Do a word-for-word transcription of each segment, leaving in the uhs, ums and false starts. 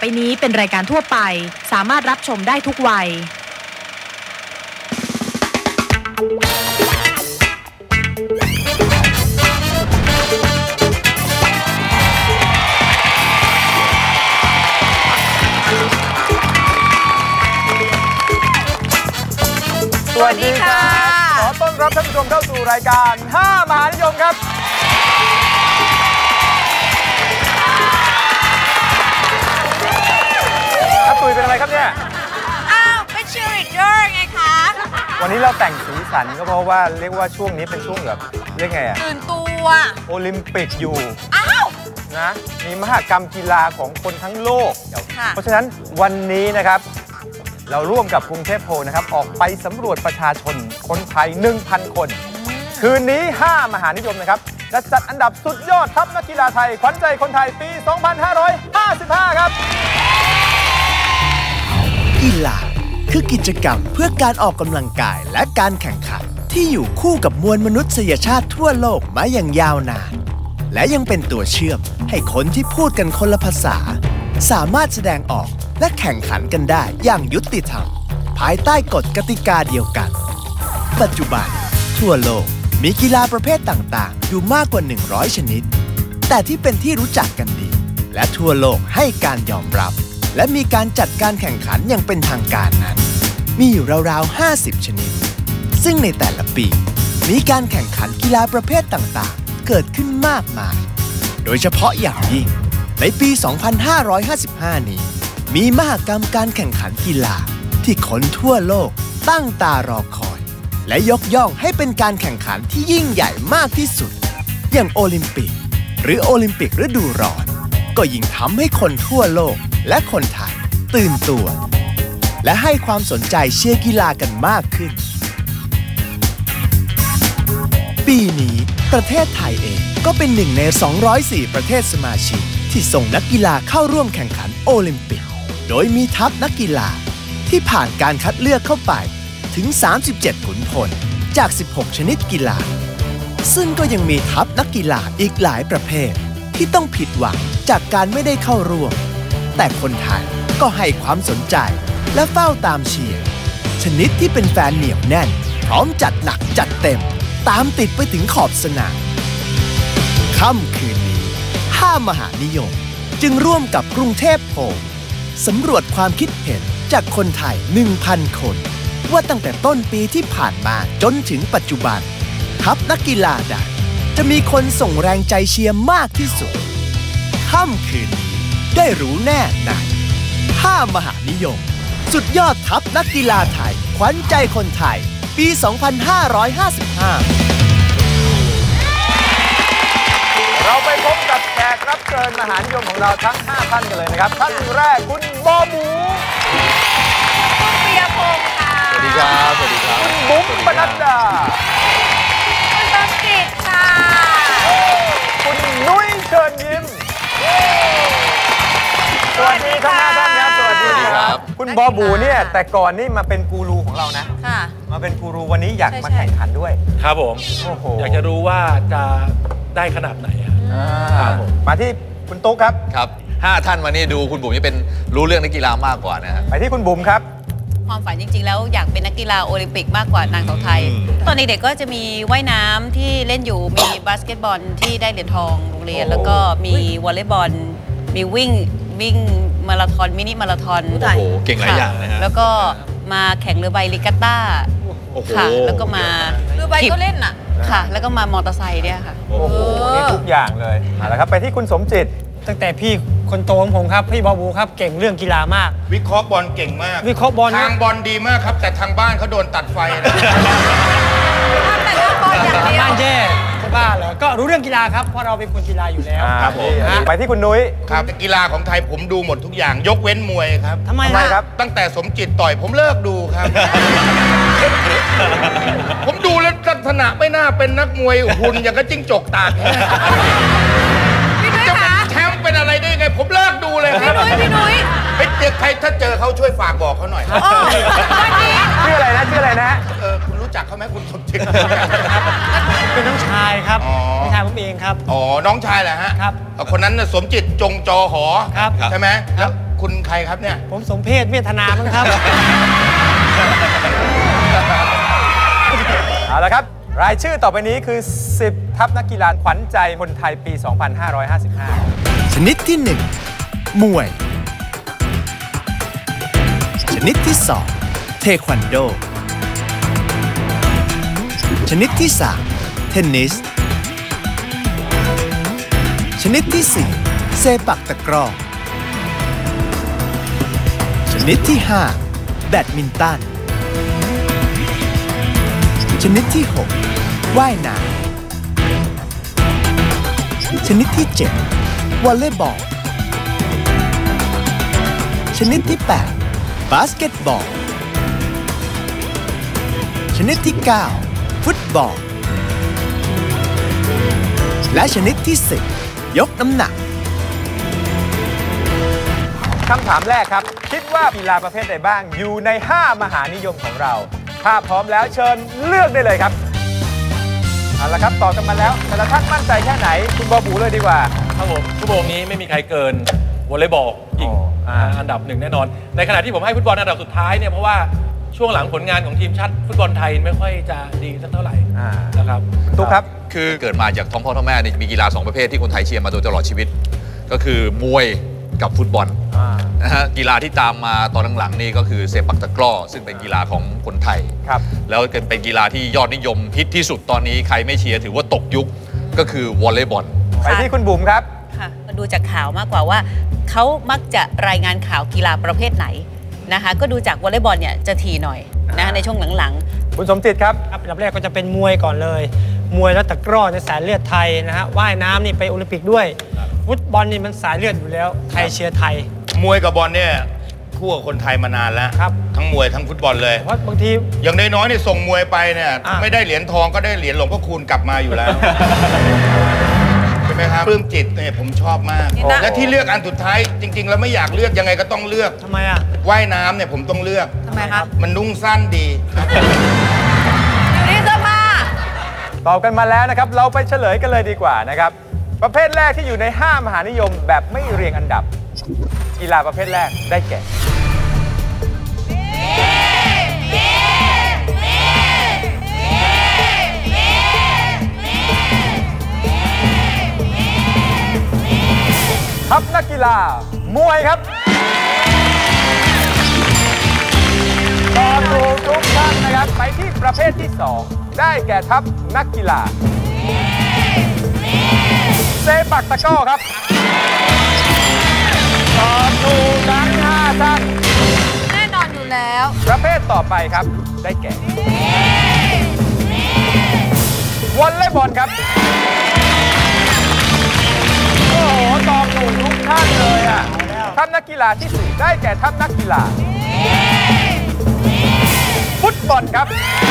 นี้เป็นรายการทั่วไปสามารถรับชมได้ทุกวัยสวัสดีค่ะขอต้อนรับท่านผู้ชมเข้าสู่รายการห้ามหานิยมครับอาตุ๋ยเป็นอะไรครับเนี่ยอ้าวเป็นเชียร์ลีดเดอร์ไงคะวันนี้เราแต่งสีสันก็เพราะว่าเรียกว่าช่วงนี้เป็นช่วงแบบเรียกไงอะตื่นตัวโอลิมปิกอยู่อ้าวนะมีมหกรรมกีฬาของคนทั้งโลกเพราะฉะนั้นวันนี้นะครับเราร่วมกับกรุงเทพโพลนะครับออกไปสำรวจประชาชนคนไทย หนึ่งพัน คนคืนนี้ห้ามหานิยมนะครับจะจัดอันดับสุดยอดทัพนักกีฬาไทยขวัญใจคนไทยปี สองพันห้าร้อยห้าสิบห้า ครับกีฬาคือกิจกรรมเพื่อการออกกำลังกายและการแข่งขันที่อยู่คู่กับมวลมนุษยชาติทั่วโลกมาอย่างยาวนานและยังเป็นตัวเชื่อมให้คนที่พูดกันคนละภาษาสามารถแสดงออกและแข่งขันกันได้อย่างยุติธรรมภายใต้กฎกติกาเดียวกันปัจจุบันทั่วโลกมีกีฬาประเภทต่างๆอยู่มากกว่าหนึ่งร้อยชนิดแต่ที่เป็นที่รู้จักกันดีและทั่วโลกให้การยอมรับและมีการจัดการแข่งขันอย่างเป็นทางการนั้นมีอยู่ราวๆห้าสิบชนิดซึ่งในแต่ละปีมีการแข่งขันกีฬาประเภทต่างๆเกิดขึ้นมากมายโดยเฉพาะอย่างยิ่งในปี สองพันห้าร้อยห้าสิบห้า นี้มีมหกรรมการแข่งขันกีฬาที่คนทั่วโลกตั้งตารอคอยและยกย่องให้เป็นการแข่งขันที่ยิ่งใหญ่มากที่สุดอย่างโอลิมปิกหรือโอลิมปิกฤดูร้อนก็ยิ่งทำให้คนทั่วโลกและคนไทยตื่นตัวและให้ความสนใจเชียร์กีฬากันมากขึ้นปีนี้ประเทศไทยเองก็เป็นหนึ่งในสองร้อยสี่ประเทศสมาชิกที่ส่งนักกีฬาเข้าร่วมแข่งขันโอลิมปิกโดยมีทัพนักกีฬาที่ผ่านการคัดเลือกเข้าไปถึงสามสิบเจ็ดขุนพลจากสิบหกชนิดกีฬาซึ่งก็ยังมีทัพนักกีฬาอีกหลายประเภทที่ต้องผิดหวังจากการไม่ได้เข้าร่วมแต่คนไทยก็ให้ความสนใจและเฝ้าตามเชียร์ชนิดที่เป็นแฟนเหนียวแน่นพร้อมจัดหนักจัดเต็มตามติดไปถึงขอบสนามค่ำคืนนี้ห้ามหานิยมจึงร่วมกับกรุงเทพโพลสำรวจความคิดเห็นจากคนไทย หนึ่งพัน คนว่าตั้งแต่ต้นปีที่ผ่านมาจนถึงปัจจุบันทัพนักกีฬาใดจะมีคนส่งแรงใจเชียร์มากที่สุดค่ำคืนนี้ได้รู้แน่ในห้ามหานิยมสุดยอดทัพนักกีฬาไทยขวัญใจคนไทยปี สองพันห้าร้อยห้าสิบห้าเราไปพบกับแขกรับเชิญมหานิยมของเราทั้งห้าท่านกันเลยนะครับท่านแรกคุณบอบูคุณปิยพงศ์ค่ะสวัสดีครับสวัสดีครับคุณบุ๋มปนัดดาคุณต้นจิตค่ะคุณนุ้ยเชิญยิ้มสวัสดีทั้งห้าท่านครับสวัสดีครับคุณบอบูเนี่ยแต่ก่อนนี่มาเป็นกูรูของเรานะค่ะมาเป็นกูรูวันนี้อยากมาแข่งขันด้วยครับผมโอ้โหอยากจะรู้ว่าจะได้ขนาดไหนครับผมมาที่คุณตุ๊กครับครับห้าท่านมานี่ดูคุณบุ๋มนี่เป็นรู้เรื่องนักกีฬามากกว่านะฮะไปที่คุณบุ๋มครับความฝันจริงๆแล้วอยากเป็นนักกีฬาโอลิมปิกมากกว่านางสาวไทยตอนเด็กๆก็จะมีว่ายน้ำที่เล่นอยู่มีบาสเกตบอลที่ได้เหรียญทองโรงเรียนแล้วก็มีวอลเลย์บอลมีวิ่งวิ่งมาราธอนมินิมาราธอนโอ้โหเก่งหลายอย่างนะฮะแล้วก็มาแข่งเรือใบริกัตต้าค่ะแล้วก็มาเรือใบก็เล่นอ่ะค่ะแล้วก็มามอเตอร์ไซค์เนี่ยค่ะโอ้โหนี่ทุกอย่างเลยเอาละครับไปที่คุณสมจิตตั้งแต่พี่คนโตของผมครับพี่บอบูครับเก่งเรื่องกีฬามากวิเคราะห์บอลเก่งมากวิเคราะห์บอลทางบอลดีมากครับแต่ทางบ้านเขาโดนตัดไฟนะแต่ทางบอลอย่างเดียวบ้านแย่บ้าเหรอก็รู้เรื่องกีฬาครับเพราะเราเป็นคนกีฬาอยู่แล้วครับผมไปที่คุณนุ้ยครับกีฬาของไทยผมดูหมดทุกอย่างยกเว้นมวยครับทำไมครับตั้งแต่สมจิตต่อยผมเลิกดูครับผมดูแล้วลักษณะไม่น่าเป็นนักมวยหุ่นอย่างกับจิ้งจกตากจะเป็นแชมป์เป็นอะไรได้ไงผมเลิกดูเลยครับพี่นุ้ยเฮ้ยใครถ้าเจอเขาช่วยฝากบอกเขาหน่อยชื่ออะไรนะชื่ออะไรนะเออคุณรู้จักเขาไหมคุณสมจิตเป็นน้องชายครับน้องชายผมเองครับอ๋อน้องชายแหละฮะครับคนนั้นน่ะสมจิตจงจอหอครับใช่ไหมแล้วคุณใครครับเนี่ยผมสมเพชเวทนามั้งครับเอาละครับรายชื่อต่อไปนี้คือสิบทัพนักกีฬาขวัญใจคนไทยปี สองพันห้าร้อยห้าสิบห้าชนิดที่หนึ่งมวยชนิดที่สองเทควันโดชนิดที่สามเทนนิสชนิดที่สี่เซปักตะกร้อชนิดที่ห้าแบดมินตันชนิดที่หกว่ายน้ำชนิดที่เจ็ดวอลเลย์บอลชนิดที่แปดบาสเกตบอลชนิดที่เก้าฟุตบอลและชนิดที่สิบยกน้ำหนักคำถามแรกครับคิดว่ากีฬาประเภทใดบ้างอยู่ในห้ามหานิยมของเราถ้าพร้อมแล้วเชิญเลือกได้เลยครับเอาละครับตอบกันมาแล้วแต่ละท่านมั่นใจแค่ไหนคุณบอบูเลยดีกว่าครับผมชั่วโมงนี้ไม่มีใครเกินวอลเลย์บอลหญิงอันดับหนึ่งแน่นอนในขณะที่ผมให้ฟุตบอลอันดับสุดท้ายเนี่ยเพราะว่าช่วงหลังผลงานของทีมชาติฟุตบอลไทยไม่ค่อยจะดีสักเท่าไหร่นะครับตุ๊กครับคือเกิดมาจากท้องพ่อท้องแม่เนี่ยมีกีฬาสองประเภทที่คนไทยเชียร์มาโดยตลอดชีวิตก็คือมวยกับฟุตบอลนะฮะกีฬาที่ตามมาตอนหลังๆนี่ก็คือเซปักตะกร้อซึ่งเป็นกีฬาของคนไทยครับแล้วเป็นกีฬาที่ยอดนิยมฮิตที่สุดตอนนี้ใครไม่เชียร์ถือว่าตกยุคก็คือวอลเลย์บอลไปที่คุณบุ๋มครับค่ะมาดูจากข่าวมากกว่าว่าเขามักจะรายงานข่าวกีฬาประเภทไหนนะคะก็ดูจากวอลเลย์บอลเนี่ยจะถี่หน่อยนะในช่วงหลังๆคุณสมจิตครับอันดับแรกก็จะเป็นมวยก่อนเลยมวยแล้วตะกร้อในสายเลือดไทยนะฮะว่ายน้ำนี่ไปโอลิมปิกด้วยฟุตบอลนี่มันสายเลือดอยู่แล้วไทยเชียร์ไทยมวยกับบอลเนี่ยคู่กับคนไทยมานานแล้วครับทั้งมวยทั้งฟุตบอลเลยเพราะบางทีอย่างน้อยๆเนี่ยส่งมวยไปเนี่ยไม่ได้เหรียญทองก็ได้เหรียญหลวงพ่อคูณกลับมาอยู่แล้วใช่ไหมครับปลื้มจิตเนี่ยผมชอบมากและที่เลือกอันสุดท้ายจริงๆแล้วไม่อยากเลือกยังไงก็ต้องเลือกทำไมอ่ะว่ายน้ำเนี่ยผมต้องเลือกทำไมครับมันนุ่งสั้นดีอยู่นี่เสื้อผ้าตอบกันมาแล้วนะครับเราไปเฉลยกันเลยดีกว่านะครับประเภทแรกที่อยู่ในห้ามหานิยมแบบไม่เรียงอันดับกีฬาประเภทแรกได้แก่ทัพนักกีฬามวยครับตอบถูกทุกท่านนะครับไปที่ประเภทที่สองได้แก่ทัพนักกีฬาเซปักตะกร้อครับตอบถูกทั้งห้าท่านแน่นอนอยู่แล้วประเภทต่อไปครับได้แก่วอลเลย์บอลครับโอ้โหตอบถูกทุกท่านเลยอ่ะทัพนักกีฬาที่สี่ได้แก่ทัพนักกีฬาฟุตบอลครับ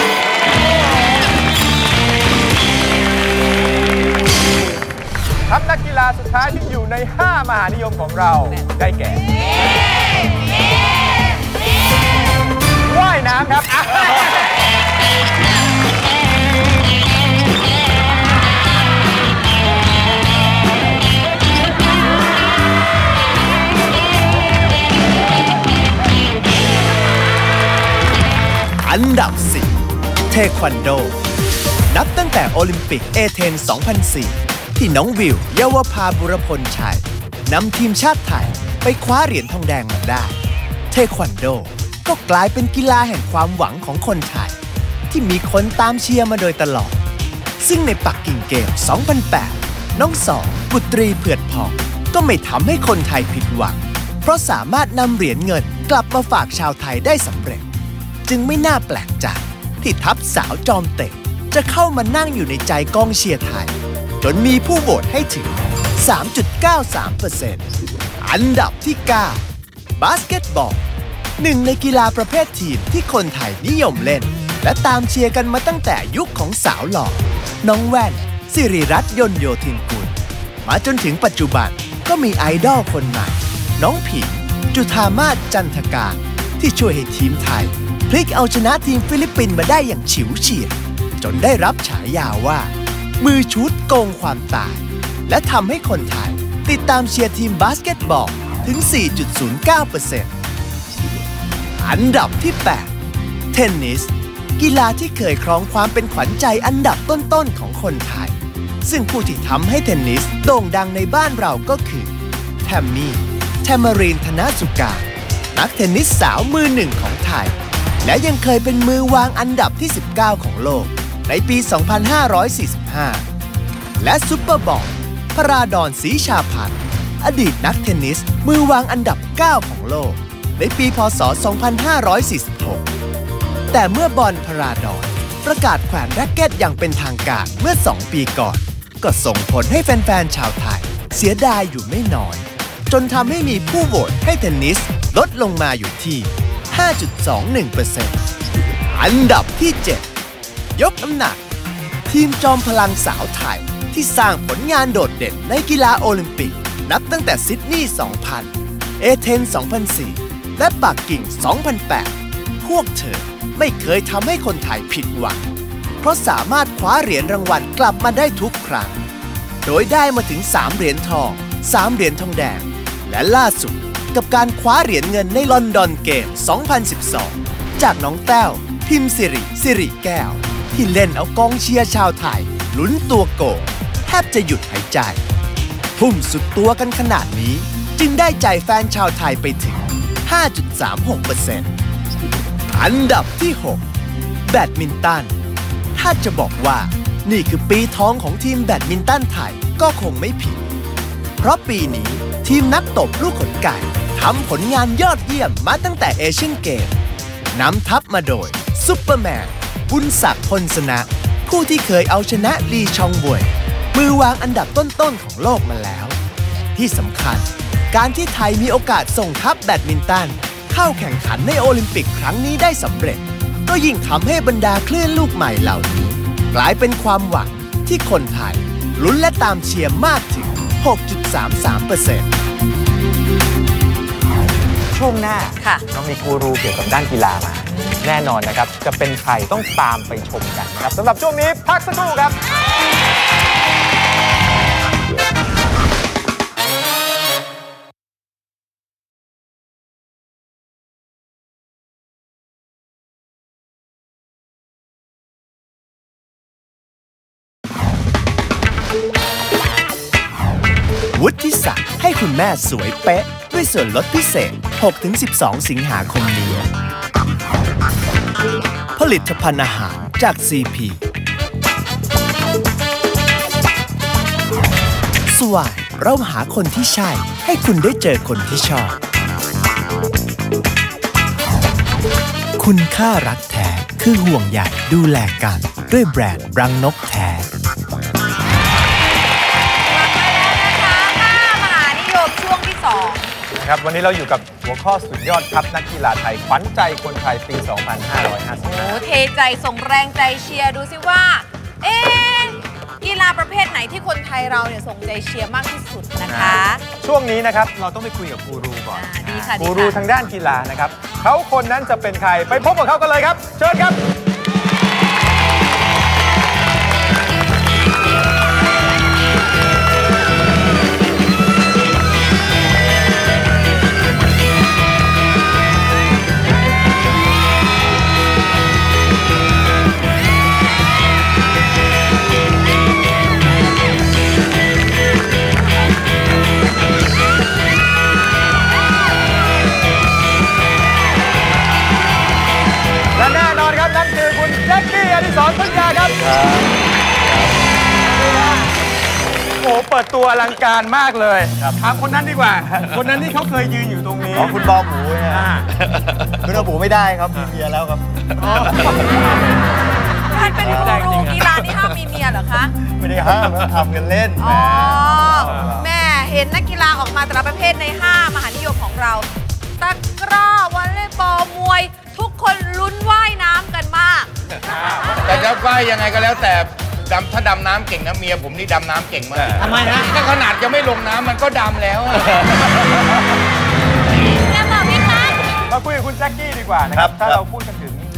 ทัพนักกีฬาสุดท้ายที่อยู่ในห้ามหานิยมของเราได้แก่ว่ายน้ำครับอันดับสิบเทควันโดนับตั้งแต่โอลิมปิกเอเธนส์ สองพันสี่ที่น้องวิวเยาวภาบุรพลชัยนำทีมชาติไทยไปคว้าเหรียญทองแดงมาได้เทควันโดก็กลายเป็นกีฬาแห่งความหวังของคนไทยที่มีคนตามเชียร์มาโดยตลอดซึ่งในปักกิ่งเกม สองพันแปด น้องสองบุตรีเผือดพองก็ไม่ทำให้คนไทยผิดหวังเพราะสามารถนำเหรียญเงินกลับมาฝากชาวไทยได้สำเร็จจึงไม่น่าแปลกใจที่ทัพสาวจอมเตะจะเข้ามานั่งอยู่ในใจกองเชียร์ไทยจนมีผู้โหวตให้ถึง สามจุดเก้าสามเปอร์เซ็นต์ อันดับที่เก้าบาสเกตบอลหนึ่งในกีฬาประเภททีมที่คนไทยนิยมเล่นและตามเชียร์กันมาตั้งแต่ยุคของสาวหล่อน้องแว่นสิริรัตน์ยนต์โยธินกุลมาจนถึงปัจจุบันก็มีไอดอลคนใหม่น้องผิงจุฑามาศจันทการที่ช่วยให้ทีมไทยพลิกเอาชนะทีมฟิลิปปินส์มาได้อย่างฉิวเฉียดจนได้รับฉายาว่ามือชุดโกงความตายและทำให้คนไทยติดตามเชียร์ทีมบาสเกตบอลถึง สี่จุดศูนย์เก้าเปอร์เซ็นต์ อันดับที่ แปด เทนนิสกีฬาที่เคยครองความเป็นขวัญใจอันดับต้นๆของคนไทยซึ่งผู้ที่ทำให้เทนนิสโด่งดังในบ้านเราก็คือแทมมี่แทมมารีน ธนสุการนักเทนนิสสาวมือหนึ่งของไทยและยังเคยเป็นมือวางอันดับที่ สิบเก้า ของโลกในปี สองพันห้าร้อยสี่สิบห้า และซุปเปอร์บอลพราดอนศรีชาพันธ์อดีตนักเทนนิสมือวางอันดับ เก้า ของโลกในปีพ.ศ. สองพันห้าร้อยสี่สิบหก แต่เมื่อบอลพราดอนประกาศแขวนแร็กเก็ตอย่างเป็นทางการเมื่อ สอง ปีก่อนก็ส่งผลให้แฟนๆชาวไทยเสียดายอยู่ไม่น้อยจนทำให้มีผู้โหวตให้เทนนิสลดลงมาอยู่ที่ ห้าจุดสองหนึ่งเปอร์เซ็นต์ อันดับที่ เจ็ด ยกน้ำหนักทีมจอมพลังสาวไทยที่สร้างผลงานโดดเด่นในกีฬาโอลิมปิกนับตั้งแต่ซิดนีย์ สองพัน เอเธนส์ สองพันสี่ และปักกิ่ง สองพันแปด พวกเธอไม่เคยทำให้คนไทยผิดหวังเพราะสามารถคว้าเหรียญรางวัลกลับมาได้ทุกครั้งโดยได้มาถึง สาม เหรียญทอง สาม เหรียญทองแดงและล่าสุดกับการคว้าเหรียญเงินในลอนดอนเกม สองพันสิบสอง จากน้องแต้ว พิมพ์สิริ สิริแก้วที่เล่นเอากองเชียร์ชาวไทยลุ้นตัวโก่งแทบจะหยุดหายใจทุ่มสุดตัวกันขนาดนี้จึงได้ใจแฟนชาวไทยไปถึง ห้าจุดสามหกเปอร์เซ็นต์ อันดับที่ หก แบดมินตันถ้าจะบอกว่านี่คือปีทองของทีมแบดมินตันไทยก็คงไม่ผิดเพราะปีนี้ทีมนักตบลูกขนไก่ทำผลงานยอดเยี่ยมมาตั้งแต่เอเชียนเกมนำทัพมาโดยซุปเปอร์แมนบุญศักดิ์พลสนะผู้ที่เคยเอาชนะลีชองบวยมือวางอันดับต้นๆของโลกมาแล้วที่สำคัญการที่ไทยมีโอกาสส่งทัพแบดมินตันเข้าแข่งขันในโอลิมปิกครั้งนี้ได้สำเร็จก็ยิ่งทำให้บรรดาคลื่นลูกใหม่เหล่านี้กลายเป็นความหวังที่คนไทยลุ้นและตามเชียร์มากถึง หกจุดสามสามเปอร์เซ็นต์ช่วงหน้าค่ะเรามีกูรูเกี่ยวกับด้านกีฬามาแน่นอนนะครับจะเป็นใครต้องตามไปชมกันนะครับสำหรับช่วงนี้พักสักครู่ครับวุฒิศักดิ์ให้คุณแม่สวยเป๊ะด้วยส่วนลดพิเศษ หกถึงสิบสอง สิงหาคมนี้ผลิตภัณฑ์อาหารจาก ซี พี สวายเราหาคนที่ใช่ให้คุณได้เจอคนที่ชอบคุณค่ารักแท้คือห่วงใยดูแลกันด้วยแบรนด์รังนกแท้ครับวันนี้เราอยู่กับหัวข้อสุดยอดทัพนักกีฬาไทยขวัญใจคนไทยปี สองพันห้าร้อยห้าสิบห้าโอ้เทใจส่งแรงใจเชียร์ดูสิว่าเอ๊ะกีฬาประเภทไหนที่คนไทยเราเนี่ยส่งใจเชียร์มากที่สุดนะคะช่วงนี้นะครับเราต้องไปคุยกับกูรูก่อนดีค่ะกูรูทางด้านกีฬานะครับเขาคนนั้นจะเป็นใครไปพบกับเขากันเลยครับเชิญครับนั่นคือคุณแจ็คกี้อดิศรพึ่งยาครับโอ้โหเปิดตัวอลังการมากเลยถามคนนั้นดีกว่าคนนั้นที่เขาเคยยืนอยู่ตรงนี้คุณบอหมูเนี่ยคุณบอหมูไม่ได้ครับมีเมียแล้วครับท่านเป็นกูรูกีฬานี่ห้ามมีเมียเหรอคะไม่ได้ห้ามทำกันเล่นอ๋อแม่เห็นนักกีฬาออกมาแต่ละประเภทในห้ามหานิยมของเราตะกร้อวอลเลย์บอลมวยทุกคนลุ้นว่ายน้ำกันมากแต่จะว่ายยังไงก็แล้วแต่ดำถ้าดำน้ำเก่งนะเมียผมนี่ดำน้ำเก่งมากทำไมนะก็ขนาดจะไม่ลงน้ำมันก็ดำแล้วจะบอกไหมคะมาคุยกับคุณแจ็คกี้ดีกว่านะครับถ้าเราพูดกันถึงเรียก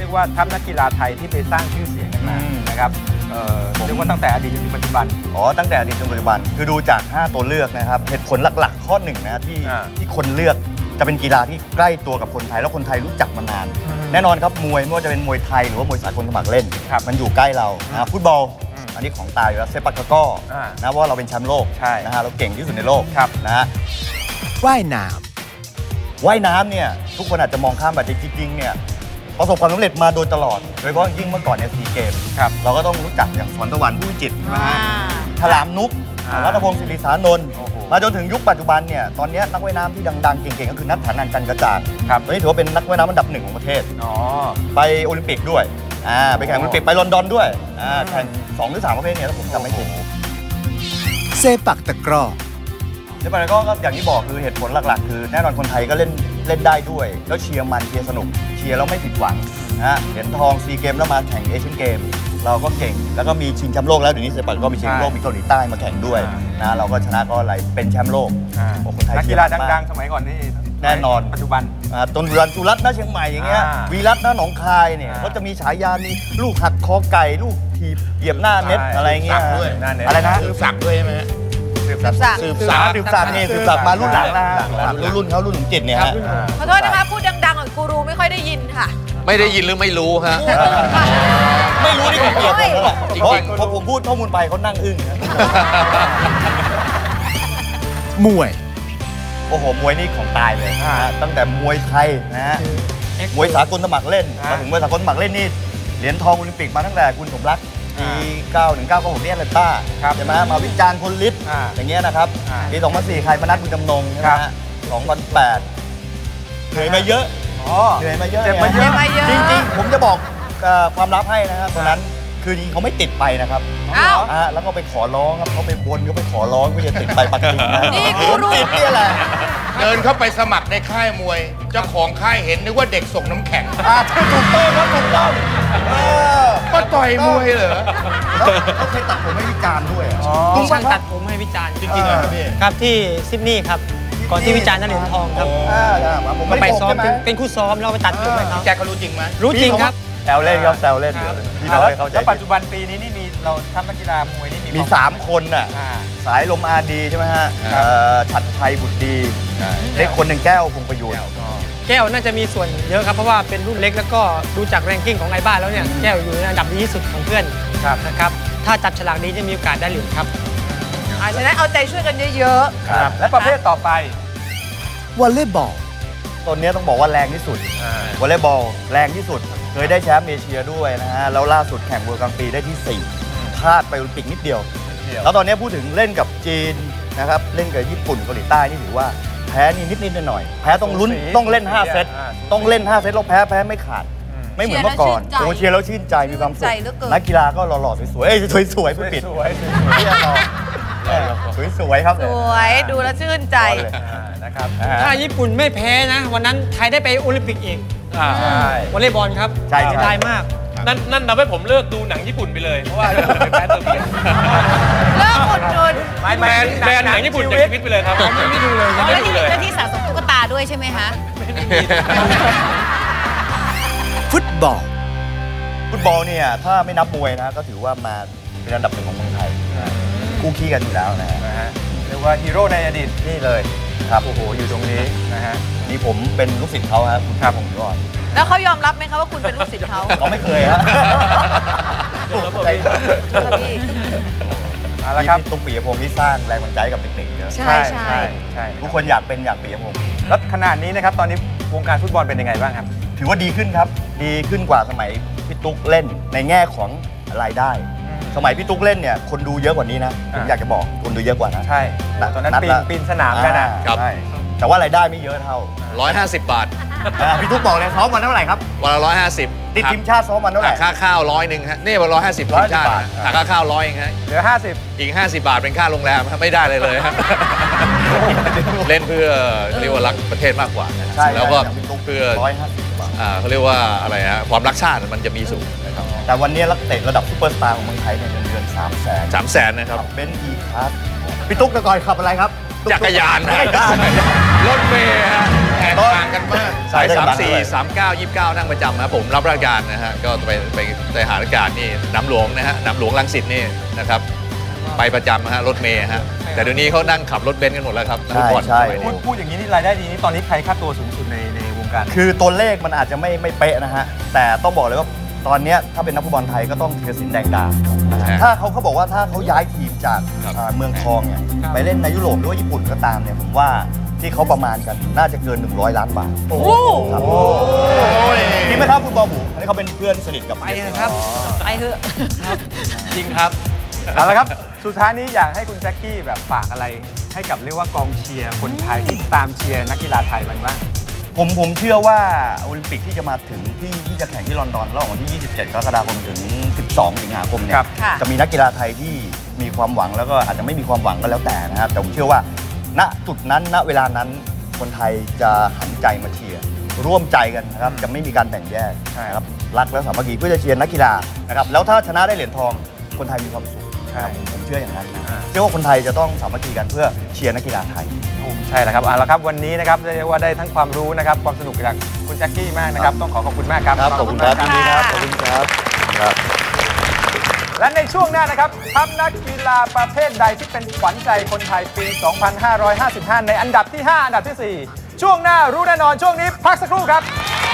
รียกว่าทัพนักกีฬาไทยที่ไปสร้างชื่อเสียงกันมานะครับเรียกว่าตั้งแต่อดีตจนถึงปัจจุบันอ๋อตั้งแต่อดีตจนปัจจุบันคือดูจากห้าตัวเลือกนะครับเหตุผลหลักๆข้อหนึ่งนะที่ที่คนเลือกจะเป็นกีฬาที่ใกล้ตัวกับคนไทยแล้วคนไทยรู้จักมานาน แน่นอนครับมวยไม่ว่าจะเป็นมวยไทยหรือว่ามวยสากลสมัครเล่นมันอยู่ใกล้เรานะฟุตบอลอันนี้ของตายอยู่แล้วเซปักตะกร้อนะว่าเราเป็นแชมป์โลกนะฮะเราเก่งที่สุดในโลกนะฮะว่ายน้ำว่ายน้ำเนี่ยทุกคนอาจจะมองข้ามแบบจริงๆเนี่ยประสบความสำเร็จมาโดยตลอดโดยเฉพาะยิ่งเมื่อก่อนในซีเกมเราก็ต้องรู้จักอย่างสอนตะวันผู้จิตนะฮะฉลามนุกรัตพงศ์ศิริสานนท์มาจนถึงยุคปัจจุบันเนี่ยตอนนี้นักว่ายน้ำที่ดังๆเก่งๆก็คือนัทธานันท์จันทร์กระจ่างตอนนี้ถือว่าเป็นนักว่ายน้ำอันดับหนึ่งของประเทศไปโอลิมปิกด้วยอ่าไปแข่งโอลิมปิกไปลอนดอนด้วยอ่าแข่งสองหรือสามประเภทเนี่ยถ้าผมจำไม่ผิดเซปักตะกร้อเซปักตะกร้อก็อย่างที่บอกคือเหตุผลหลักๆคือแน่นอนคนไทยก็เล่นเล่นได้ด้วยแล้วเชียร์มันเชียร์สนุกเชียร์แล้วไม่ผิดหวังนะเหรียญทองซีเกมแล้วมาแข่งเอเชียนเกมเราก็เก่งแล้วก็มีชิงแชมป์โลกแล้วเดี๋ยวนี้เซปักก็มีชิงโลกมีเกาหลีใต้มาแข่งด้วยนะเราก็ชนะก็อะไรเป็นแชมป์โลกคนไทยนักกีฬาดังๆสมัยก่อนนี่แน่นอนปัจจุบันตุลรันตุรัตน์ณเชียงใหม่อย่างเงี้ยวีรัตน์ณหนองคายเนี่ยเขาจะมีฉายามีลูกหักคอไก่ลูกถีบเหยียบหน้าเน็ตอะไรเงี้ยอะไรนะสืบสักด้วยใช่ไหมสืบสักสืบสักสืบสักนี่สืบสักมารุ่นหลังแล้วรุ่นรุ่นเขารุ่นหนุ่มจิตเนี่ยฮะขอโทษนะคะพูดดังๆของกูรูไม่ค่อยได้ยินค่ะไม่ได้ยินหรือไม่รู้ฮะไม่รู้นี่ผมเกลียดผมแล้วแหละจริงๆพอผมพูดข้อมูลไปเขานั่งอึ้งมวยโอ้โหมวยนี่ของตายเลยนะตั้งแต่มวยไทยนะฮะมวยสากลสมัครเล่นมาถึงมวยสากลสมัครเล่นนี่เหรียญทองโอลิมปิกมาตั้งแต่คุณสมรักปีเก้าหนึ่งเก้าก็ผมเรียกเลยป้าใช่ไหมมาวิจารณ์พลฤทธิ์อย่างเงี้ยนะครับปีสองพันสี่ใครมานัดบุญจำนงใช่ไหมฮะสองพันแปดเหนื่อยมาเยอะเหนื่อยมาเยอะเจ็บมาเยอะจริงๆผมจะบอกความลับให้นะครับตอนนั้นคือจริงเขาไม่ติดไปนะครับแล้วก็ไปขอร้องครับเขาไปบนเขาไปขอร้องก็จะติดไปปักกิ่งนะนี่กูรู้นี่แหละเดินเข้าไปสมัครในค่ายมวยเจ้าของค่ายเห็นนึกว่าเด็กส่งน้ำแข็งถูกต้องครับถูกต้องก็ต่อยมวยเหรอเขาเคยตัดผมให้วิจารณ์ด้วยตุ้งช่างตัดผมให้วิจารณ์จริงๆเหรอพี่ครับที่ซิดนีย์ครับก่อนที่วิจารณ์นักเหรียญทองครับผมไปซ้อมเป็นคู่ซ้อมเราไปตัดผมให้เขาแกเขารู้จริงไหมรู้จริงครับแซวเล่นครับแซวเล่นพี่น้อยเขาแล้วปัจจุบันปีนี้นี่มีเราทำนักกีฬามวยนี่มีสามคนน่ะสายลมอาดีใช่ไหมฮะฉัตรชัยบุตรดีเล็กคนหนึ่งแก้วพงประยูนแก้วน่าจะมีส่วนเยอะครับเพราะว่าเป็นรุ่นเล็กแล้วก็ดูจากแรงกิ้งของไอ้บ้านแล้วเนี่ยแก้วอยู่ในอันดับดีที่สุดของเพื่อนนะครับถ้าจับฉลากดีจะมีโอกาสได้เหรียญครับอาฉะนั้นเอาใจช่วยกันเยอะๆและประเภทต่อไปวอลเลย์บอลตัวนี้ต้องบอกว่าแรงที่สุดวอลเลย์บอลแรงที่สุดเคยได้แชมป์เอเชียด้วยนะฮะแล้วล่าสุดแข่งเวิลด์กลางปีได้ที่สี่พลาดไปโอลิมปิกนิดเดียวแล้วตอนนี้พูดถึงเล่นกับจีนนะครับเล่นกับญี่ปุ่นเกาหลีใต้นี่ถือว่าแพ้นี่นิดๆหน่อยๆแพ้ต้องลุ้นต้องเล่นห้าเซตต้องเล่นห้าเซตแล้วแพ้แพ้ไม่ขาดไม่เหมือนเมื่อก่อนโอเชียร์แล้วชื่นใจมีความสุขนักกีฬาก็หล่อๆสวยๆสวยๆไม่ปิดสวยๆครับสวยดูแล้วชื่นใจนะครับถ้าญี่ปุ่นไม่แพ้นะวันนั้นไทยได้ไปโอลิมปิกเองวอลเลย์บอลครับใช่ได้มากนั่นนั่นทำให้ผมเลิกดูหนังญี่ปุ่นไปเลยเพราะว่าไปแพ้ตัวเมียเลิกอดทนแบนแบนหนังญี่ปุ่นจากชีวิตไปเลยครับไม่ดูเลยไม่ดูเลยแล้วที่สะสมตุ๊กตาด้วยใช่ไหมคะฟุตบอลฟุตบอลเนี่ยถ้าไม่นับมวยนะก็ถือว่ามาเป็นอันดับหนึ่งของเมืองไทยคู่ขี้กันอยู่แล้วนะฮะเรียกว่าฮีโร่ในอดีตนี่เลยครับโอ้โหอยู่ตรงนี้นะฮะนี่ผมเป็นลูกศิษย์เขาครับคุณผมก่อนแล้วเขายอมรับไหมครับว่าคุณเป็นลูกศิษย์เขาเขาไม่เคยฮะอะไรครับตุ้งปียพงศ์ที่สร้างแรงบันดาลใจกับเด็กๆเยอะใช่ใช่ใช่ทุกคนอยากเป็นอยากปียพงศ์แล้วขนาดนี้นะครับตอนนี้วงการฟุตบอลเป็นยังไงบ้างครับถือว่าดีขึ้นครับดีขึ้นกว่าสมัยพี่ตุ๊กเล่นในแง่ของรายได้สมัยพี่ตุ๊กเล่นเนี่ยคนดูเยอะกว่านี้นะผมอยากจะบอกคนดูเยอะกว่านะใช่ตอนนั้นปีนปีนสนามกันนะครับแต่ว่ารายได้ไม่เยอะเท่าหนึ่งร้อยห้าสิบบาทพี่ตุ๊กบอกเลยซ้อมวันเท่าไหร่ครับวันละร้อยห้าสิบติดทีมชาติซ้อมวันเท่าไหร่ค่าข้าวร้อยหนึ่งฮะนี่วันร้อยห้าสิบทีมชาติหักค่าข้าวร้อยเองฮะเหลือห้าสิบอีกห้าสิบบาทเป็นค่าโรงแรมไม่ได้เลยเลยเล่นเพื่อเรียกว่ารักประเทศมากกว่าแล้วก็เพื่อเขาเรียกว่าอะไรฮะความรักชาติมันจะมีสูงแต่วันนี้นักเตะระดับซุปเปอร์สตาร์ของเมืองไทยเนี่ยเงินเดือนสามแสนสามแสนนะครับเบนซ์อีคาร์พี่ตุ๊กแต่ก่อนขับอะไรครับจักรยานนะรถเมย์ฮะแข่งต่างกันมากสายสามสี่ สามเก้า ยี่สิบเก้านั่งประจำครับผมรับราชการนะฮะก็ไปไปไปหาราชการนี่น้ำหลวงนะฮะน้ำหลวงรังสิตนี่นะครับไปประจำฮะรถเมย์ฮะแต่เดี๋ยวนี้เขานั่งขับรถเบนซ์กันหมดแล้วครับใช่ใช่พูดพูดอย่างนี้นี่รายได้ดีนี่ตอนนี้ใครค่าตัวสูงสุดในในวงการคือตัวเลขมันอาจจะไม่ไม่เป๊ะนะฮะแต่ต้องบอกเลยว่าตอนนี้ถ้าเป็นนักฟุตบอลไทยก็ต้องธีรศิลป์แดงดาถ้าเขาเขาบอกว่าถ้าเขาย้ายทีมจากเมืองทองเนี่ยไปเล่นในยุโรปหรือว่าญี่ปุ่นก็ตามเนี่ยผมว่าที่เขาประมาณกันน่าจะเกินหนึ่งร้อยล้านบาทโอ้โหจริงไหมครับคุณบอบูอันนี้เขาเป็นเพื่อนสนิทกับไปนะครับไปเถอะจริงครับเอาละครับสุดท้ายนี้อยากให้คุณแจ็คกี้แบบฝากอะไรให้กับเรียกว่ากองเชียร์คนไทยที่ตามเชียร์นักกีฬาไทยมันบ้างผมผมเชื่อว่าโอลิมปิกที่จะมาถึงที่ที่จะแข่งที่ลอนดอนระหว่างวันที่ ยี่สิบเจ็ด กรกฎาคมถึง สิบสอง สิงหาคมเนี่ยจะมีนักกีฬาไทยที่มีความหวังแล้วก็อาจจะไม่มีความหวังก็แล้วแต่นะครับแต่ผมเชื่อว่าณจุดนั้นณเวลานั้นคนไทยจะหันใจมาเชียร์ร่วมใจกันนะครับจะไม่มีการแบ่งแยกนะครับรักและสามัคคีเพื่อจะเชียร์นักกีฬานะครับแล้วถ้าชนะได้เหรียญทองคนไทยมีความสุขผมเชื่ออย่างนั้นนะเชื่อว่าคนไทยจะต้องสามัคคีกันเพื่อเชียร์นักกีฬาไทยใช่แล้วครับเอาละครับวันนี้นะครับเรียกว่าได้ทั้งความรู้นะครับความสนุกจากคุณแจ็คกี้มากนะครับต้องขอขอบคุณมากครับขอบคุณครับยินดีครับขอบคุณครับและในช่วงหน้านะครับทัพนักกีฬาประเภทใดที่เป็นขวัญใจคนไทยปี สองพันห้าร้อยห้าสิบห้า ในอันดับที่ ห้า อันดับที่ สี่ ช่วงหน้ารู้แน่นอนช่วงนี้พักสักครู่ครับ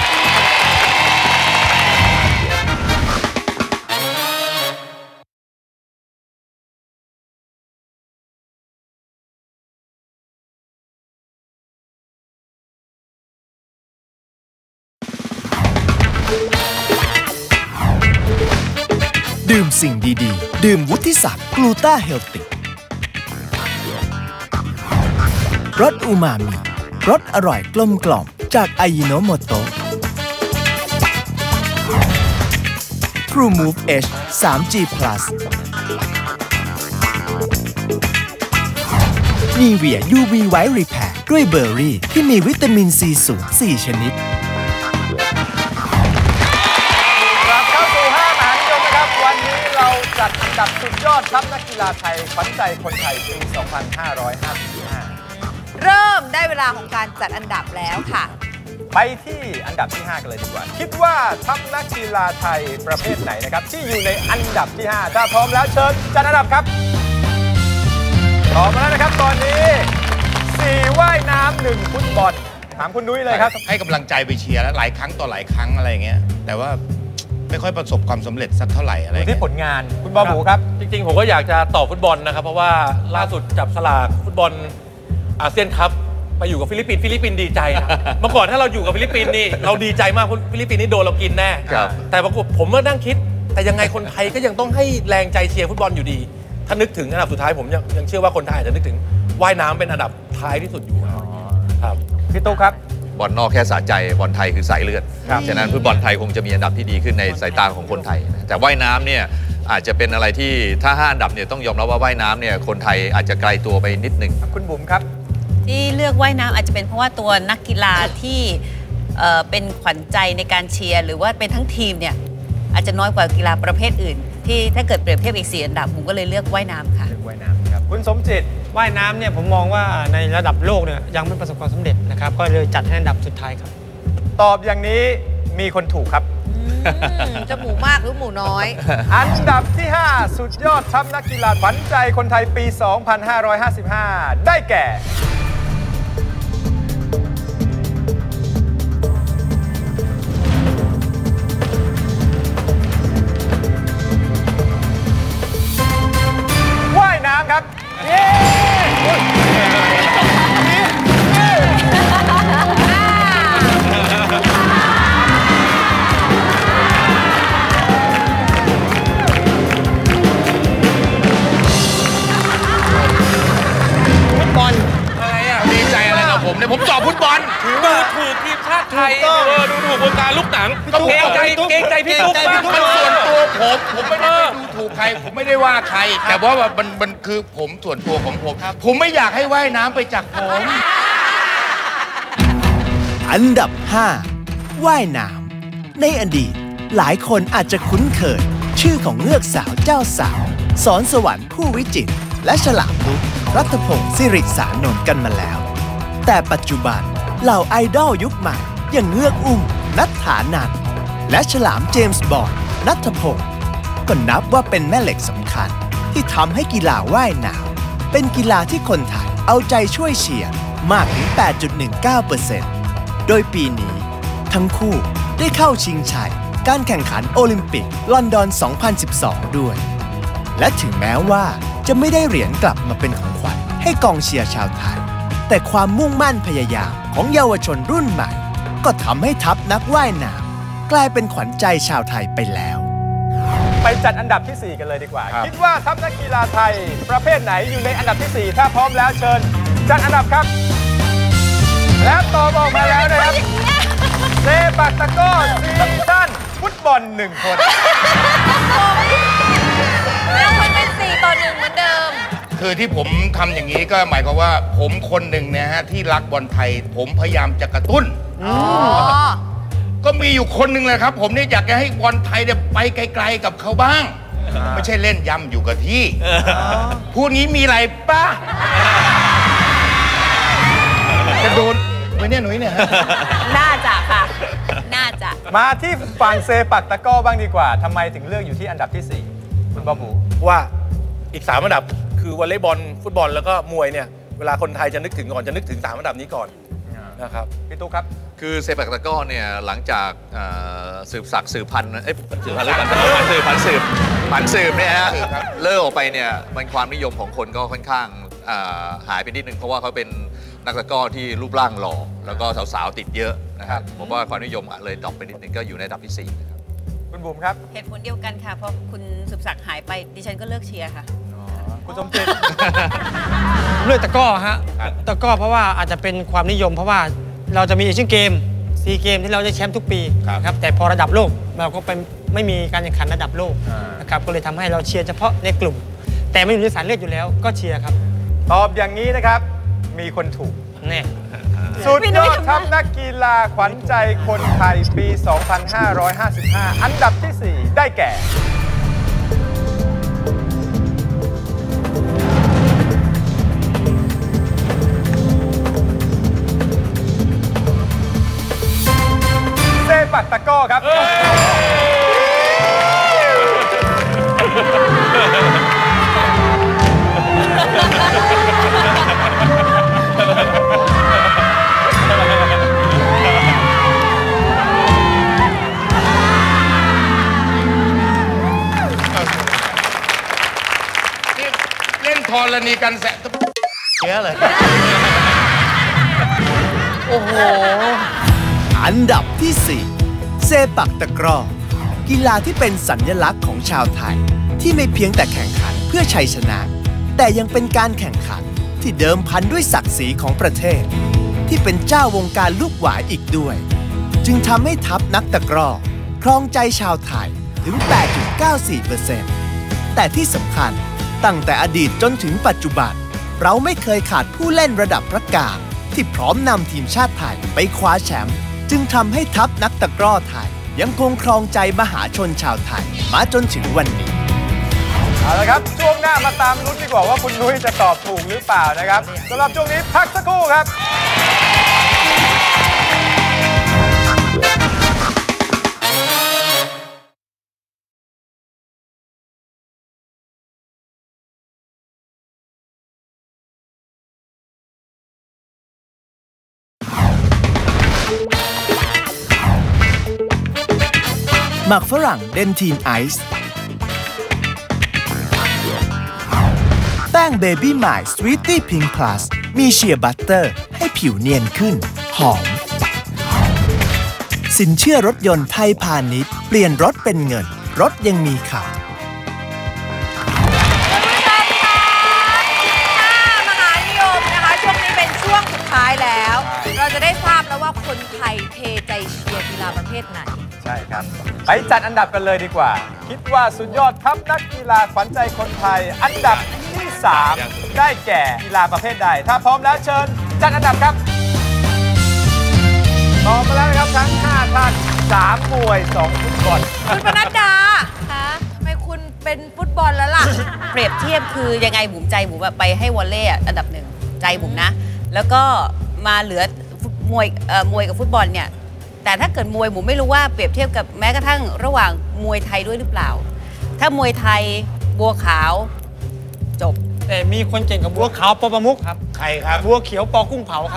ดื่มสิ่งดีๆดื่มวุฒิศักดิ์กลูต้าเฮลติรสอูมามิรสอร่อยกลมกล่อมจากอายิโนโมโตะ True Move H ทรี จี Plus Nivea ยู วี White Repair ด้วยเบอร์รี่ที่มีวิตามินซีสูง สี่ ชนิดจัดอันดับสุดยอดทัพนักกีฬาไทยขวัญใจคนไทยปี สองพันห้าร้อยห้าสิบห้าเริ่มได้เวลาของการจัดอันดับแล้วค่ะไปที่อันดับที่ ห้า กันเลยดีกว่าคิดว่าทัพนักกีฬาไทยประเภทไหนนะครับที่อยู่ในอันดับที่ ห้า ถ้าพร้อมแล้วเชิญจัดอันดับครับพร้อมแล้วนะครับตอนนี้สี่ว่ายน้ำหนึ่งฟุตบอลถามคุณนุ้ยเลยครับให้กำลังใจไปเชียร์แล้วหลายครั้งต่อหลายครั้งอะไรอย่างเงี้ยแต่ว่าไม่ค่อยประสบความสำเร็จสักเท่าไหร่อะไรที่ผลงานคุณบอบูครับจริงๆผมก็อยากจะต่อฟุตบอลนะครับเพราะว่าล่าสุดจับสลากฟุตบอลอาเซียนคัพไปอยู่กับฟิลิปปินส์ฟิลิปปินส์ดีใจนะเมื่อก่อนถ้าเราอยู่กับฟิลิปปินส์นี่เราดีใจมากฟิลิปปินส์นี่โดนเรากินแน่แต่ปรากฏผมก็นั่งคิดแต่ยังไงคนไทยก็ยังต้องให้แรงใจเชียร์ฟุตบอลอยู่ดีถ้านึกถึงอันดับสุดท้ายผมยังยังเชื่อว่าคนไทยจะนึกถึงว่ายน้ำเป็นอันดับท้ายที่สุดอยู่ครับพี่ตุ๊กครับบอลนอกแค่สะใจบอลไทยคือสายเลือดฉะนั้นฟุตบอลไทยคงจะมีอันดับที่ดีขึ้นในสายตาของคนไทยแต่ว่ายน้ำเนี่ยอาจจะเป็นอะไรที่ถ้าห้าอันดับเนี่ยต้องยอมรับว่าว่ายน้ำเนี่ยคนไทยอาจจะไกลตัวไปนิดหนึ่งคุณบุ๋มครับที่เลือกว่ายน้ำอาจจะเป็นเพราะว่าตัวนักกีฬาที่เป็นขวัญใจในการเชียร์หรือว่าเป็นทั้งทีมเนี่ยอาจจะน้อยกว่ากีฬาประเภทอื่นที่ถ้าเกิดเปรียบเทียบอีกสี่อันดับผมก็เลยเลือกว่ายน้ำค่ะเลือกว่ายน้ำครับคุณสมจิตว่ายน้ำเนี่ยผมมองว่าในระดับโลกเนี่ยยังไม่ประสบความสำเร็จนะครับก็เลยจัดให้อันดับสุดท้ายครับตอบอย่างนี้มีคนถูกครับจะหมูมากหรือหมูน้อยอันดับที่ ห้า สุดยอดทัพนักกีฬาขวัญใจคนไทยปี สองพันห้าร้อยห้าสิบห้า ได้แก่ว่ายน้ำครับเย้ผมตอบฟุตบอลดูถูกทีมชาติไทยเออดูถูกวงการลูกหนังก็เกรงใจเกรงใจพี่ตุ๊กมันส่วนตัวผมผมไม่ได้ดูถูกใครผมไม่ได้ว่าใครแต่ว่ามันมันคือผมส่วนตัวของผมผมไม่อยากให้ว่ายน้ำไปจากผมอันดับห้าว่ายน้ำในอดีตหลายคนอาจจะคุ้นเคยชื่อของเงือกสาวเจ้าสาวสอนสวรรค์ผู้วิจิตรและฉลามนุกรัฐพงศ์สิริสานนท์กันมาแล้วแต่ปัจจุบันเหล่าไอดอลยุคใหม่อย่างเงือกอุ้มนัทธานันท์และฉลามเจมส์บอนด์ณัฐพงศ์ก็นับว่าเป็นแม่เหล็กสำคัญที่ทำให้กีฬาว่ายน้ำเป็นกีฬาที่คนไทยเอาใจช่วยเชียร์มากถึง แปดจุดหนึ่งเก้าเปอร์เซ็นต์ โดยปีนี้ทั้งคู่ได้เข้าชิงชัยการแข่งขันโอลิมปิกลอนดอน สองพันสิบสอง ด้วย และถึงแม้ว่าจะไม่ได้เหรียญกลับมาเป็นของขวัญให้กองเชียร์ชาวไทยแต่ความมุ่งมั่นพยายามของเยาวชนรุ่นใหม่ก็ทำให้ทัพนักว่ายน้ำกลายเป็นขวัญใจชาวไทยไปแล้วไปจัดอันดับที่สี่กันเลยดีกว่าคิดว่าทัพนักกีฬาไทยประเภทไหนอยู่ในอันดับที่สี่ถ้าพร้อมแล้วเชิญจัดอันดับครับและตอบออกมาแล้วนะครับเซปักตะกร้อซีซั่นฟุตบอลหนึ่งคนแล้วคนเป็นสี่ต่อหนึ่งเหมือนเดิมคือที่ผมทำอย่างนี้ก็หมายความว่าผมคนหนึ่งนะฮะที่รักบอลไทยผมพยายามจะกระตุ้นก็มีอยู่คนหนึ่งเลยครับผมเนี่ยอยากจะให้บอลไทยเนี่ยไปไกลๆกับเขาบ้างไม่ใช่เล่นย่ำอยู่กับที่พูดงี้มีอะไรป่ะจะโดนไว้เนี่ยหนุ่ยเนี่ยน่าจะค่ะน่าจะมาที่ฝั่งเซปักตะกร้อบ้างดีกว่าทำไมถึงเลือกอยู่ที่อันดับที่สี่คุณบอบูว่าอีกสามอันดับคือวอลเลย์บอลฟุตบอลแล้วก็มวยเนี่ยเวลาคนไทยจะนึกถึงก่อนจะนึกถึงสามอันดับนี้ก่อนนะครับพี่ตุ๊กครับคือเซปักตะกร้อเนี่ยหลังจากสืบศักดิ์สืบพันธุ์เอ้ยสืบพันธุ์หรือพันสืบพันสืบพันสืบเนี่ยฮะเลิกออกไปเนี่ยมันความนิยมของคนก็ค่อนข้างหายไปนิดนึงเพราะว่าเขาเป็นนักตะกร้อที่รูปร่างหล่อแล้วก็สาวๆติดเยอะนะครับผมว่าความนิยมเลยดรอปไปนิดนึงก็อยู่ในอันดับที่สี่นะครับคุณบุ๋มครับเหตุผลเดียวกันค่ะเพราะคุณสืบศักดิ์หายไปดิฉันก็เลิกเชียร์ค่ะคุณสมจิตเลือกตะกร้อฮะตะกร้อเพราะว่าอาจจะเป็นความนิยมเพราะว่าเราจะมีเอเชียนเกมซีเกมที่เราได้แชมป์ทุกปีครับแต่พอระดับโลกเราก็เป็นไม่มีการแข่งขันระดับโลกนะครับก็เลยทำให้เราเชียร์เฉพาะในกลุ่มแต่ไม่อยู่ในสายเลือดอยู่แล้วก็เชียร์ครับตอบอย่างนี้นะครับมีคนถูกแน่สุดยอดทัพนักกีฬาขวัญใจคนไทยปี สองพันห้าร้อยห้าสิบห้า อันดับที่สี่ได้แก่เซปักตะกร้อครับธรณีกันแสะเยอะเลยโอ้โหอันดับที่สี่เซปักตะกร้อกีฬาที่เป็นสัญลักษณ์ของชาวไทยที่ไม่เพียงแต่แข่งขันเพื่อชัยชนะแต่ยังเป็นการแข่งขันที่เดิมพันด้วยศักดิ์ศรีของประเทศที่เป็นเจ้าวงการลูกหวายอีกด้วยจึงทำให้ทัพนักตะกร้อครองใจชาวไทยถึง แปดจุดเก้าสี่เปอร์เซ็นต์ แต่ที่สำคัญตั้งแต่อดีตจนถึงปัจจุบันเราไม่เคยขาดผู้เล่นระดับพระกาศที่พร้อมนำทีมชาติไทยไปคว้าแชมป์จึงทำให้ทัพนักตะกร้อไทยยังคงครองใจมหาชนชาวไทยมาจนถึงวันนี้เอาละครับช่วงหน้ามาตามลุ้นดีกว่าว่าคุณนุ้ยจะตอบถูกหรือเปล่านะครับสำหรับช่วงนี้พักสักครู่ครับหมักฝรั่งเดนทีนไอซ์แป้งเบบี้มายสวีตตี้พิงค์พลัสมีเชียร์บัตเตอร์ให้ผิวเนียนขึ้นหอมสินเชื่อรถยนต์ไทยพาณิชย์เปลี่ยนรถเป็นเงินรถยังมีขับมหานิยมนะคะช่วงนี้เป็นช่วงสุดท้ายแล้วเราจะได้ทราบแล้วว่าคนไทยเทใจเชียร์กีฬาประเภทไหนใช่ครับไปจัดอันดับกันเลยดีกว่าคิดว่าสุดยอดทัพนักกีฬาขวัญใจคนไทยอันดับที่สามได้แก่กีฬาประเภทใดถ้าพร้อมแล้วเชิญจัดอันดับครับตอบมาแล้วนะครับทั้งห้าท่านสามมวยสองฟุตบอลคุณปนัดดาคะทำไมคุณเป็นฟุตบอลแล้วล่ะเปรียบเทียบคือยังไงบุ๋มใจบุ๋มไปให้วอลเลย์อันดับหนึ่งใจบุ๋มนะแล้วก็มาเหลือบมวยเอ่อมวยกับฟุตบอลเนี่ยแต่ถ้าเกิดมวยผมไม่รู้ว่าเปรียบเทียบกับแม้กระทั่งระหว่างมวยไทยด้วยหรือเปล่าถ้ามวยไทยบัวขาวจบแต่มีคนเก่งกับบัวขาวปอประมุขครับใครครับบัวเขียวปอกุ้งเผาครับ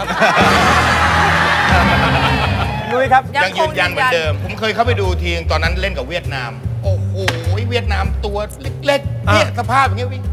นุ้ยครับยังยืนยันเหมือนเดิมผมเคยเข้าไปดูทีตอนนั้นเล่นกับเวียดนามโอ้โหเวียดนามตัวเล็กๆเนี่ยสภาพอย่างเงี้ยวิ่ง